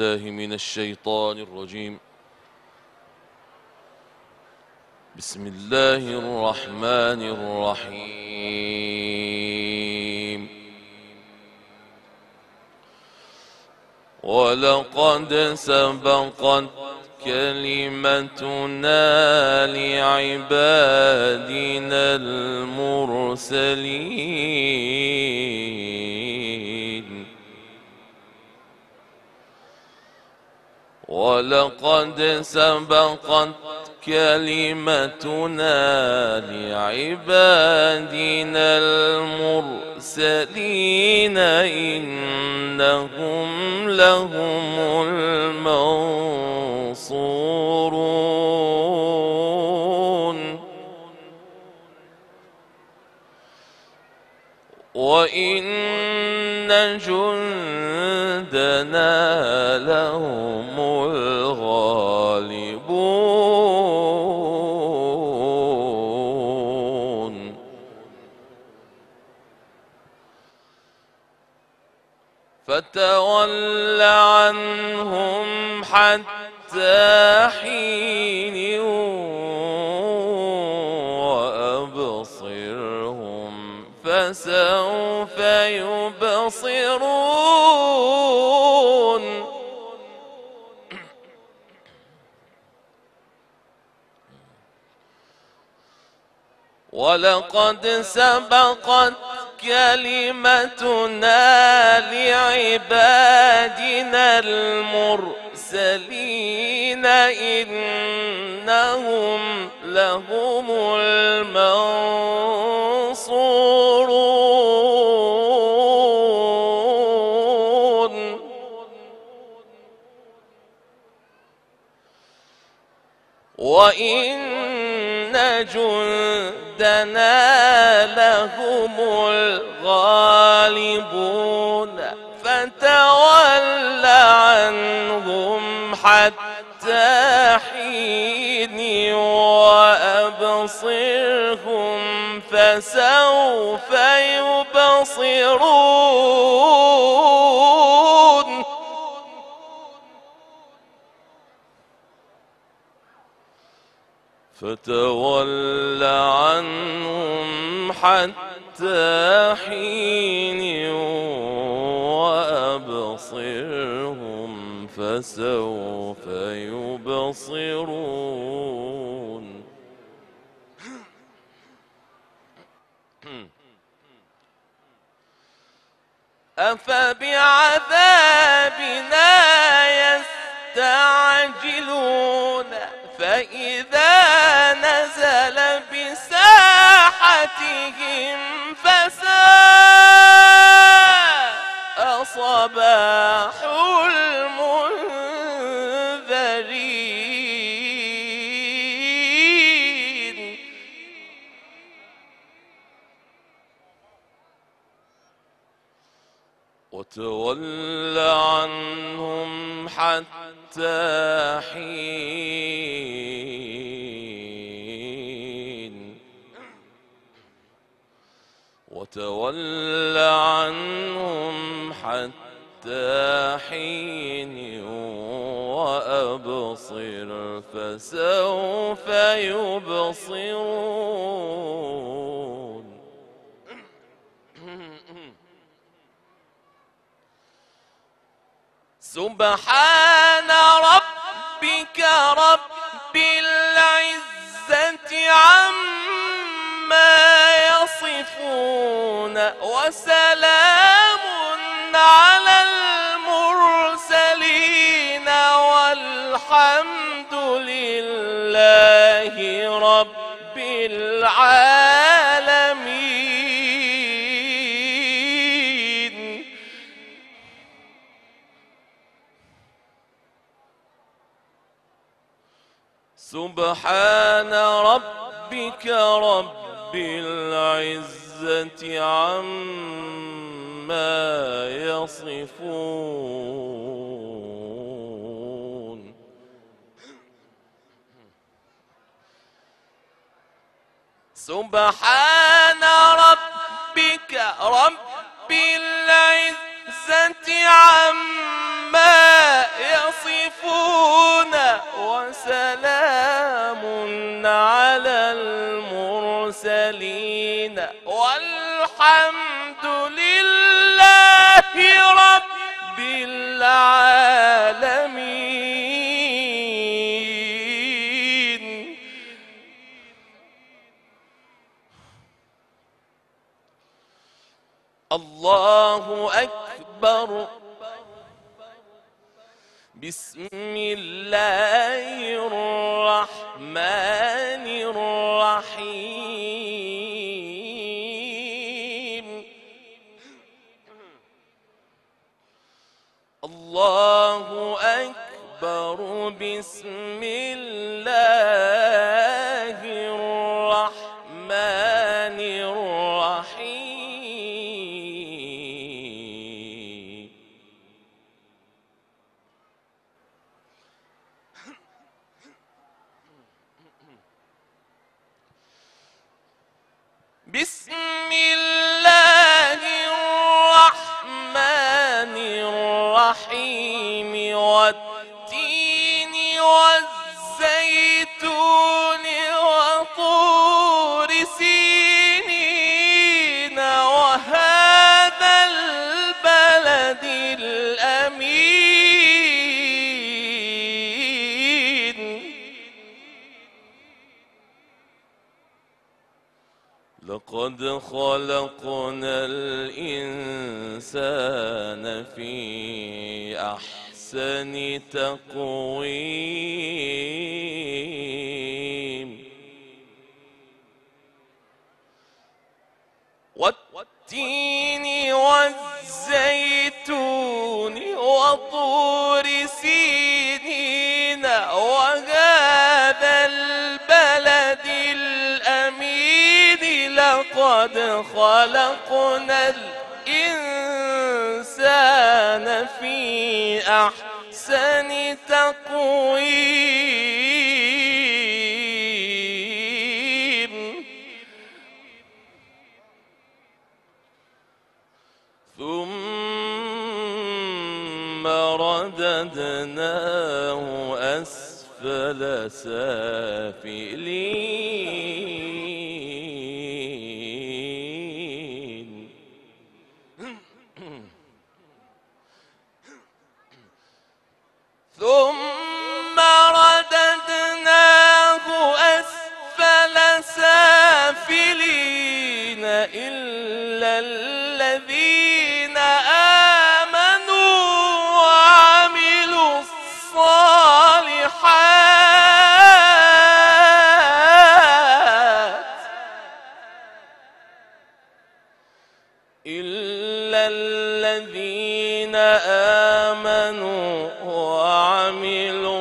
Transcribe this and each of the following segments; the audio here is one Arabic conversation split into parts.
بالله من الشيطان الرجيم. بسم الله الرحمن الرحيم. ولقد سبقت كلمتنا لعبادنا المرسلين. ولقد سبقت كلمتنا لعبادنا المرسلين إنهم لهم المنصورون. وإن جندنا لهم الغالبون. فتول عنهم حتى حين وأبصرهم فسوف يبصرون. ولقد سبقت كلمتنا لعبادنا المرسلين إنهم لهم المنصورون. وإن جندنا لهم الغالبون. فتول عنهم حتى حين وأبصرهم فسوف يبصرون. فتول عنهم حتى حين وأبصرهم فسوف يبصرون. أفبعذابنا يستعجلون فإذا نزل بساحتهم فساء صباح المنذرين. وتول عنهم حتى حين. وتول عنهم حتى حين وأبصر فسوف يبصرون. سبحان ربك رب العزة عما يصفون وسلام على المرسلين والحمد لله رب العالمين. سبحان ربك رب العزة عما يصفون. سبحان ربك رب العزة عما يصفون الحمد لله رب العالمين. الله أكبر. بسم الله الرحمن الرحيم. الله أكبر. بسم الله الرحمن الرحيم. بسم الله الرحمن الرحيم. والتين والزيتون وطور سينين وهذا البلد الأمين. لقد خلقنا الإنسان في أحسن تقويم. والتين والزيتون وطور سينين وهذا البلد الأمين. لقد خلقنا الإنسان في أحسن تقويم. ثم رددناه أسفل سافلين. ثم رددناه أسفل سافلين إلا الذين آمنوا وعملوا الصالحات. إلا الذين آمنوا وعملوا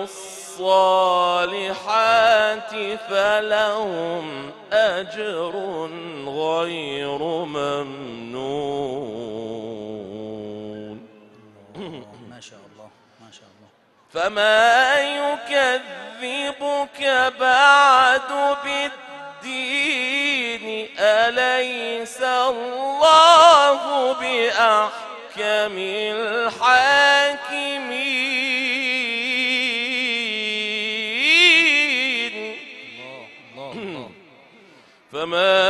الصالحات فلهم أجر غير ممنون. ما شاء الله ما شاء الله. فما يكذبك بعد بالدين. أليس الله بأحكم الحاكمين. فما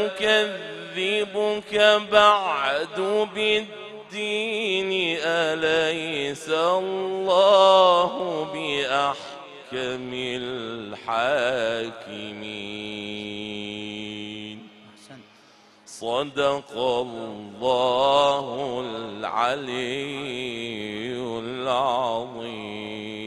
يكذبك بعد بالدين. أليس الله بأحكم الحاكمين. صدق الله العلي العظيم.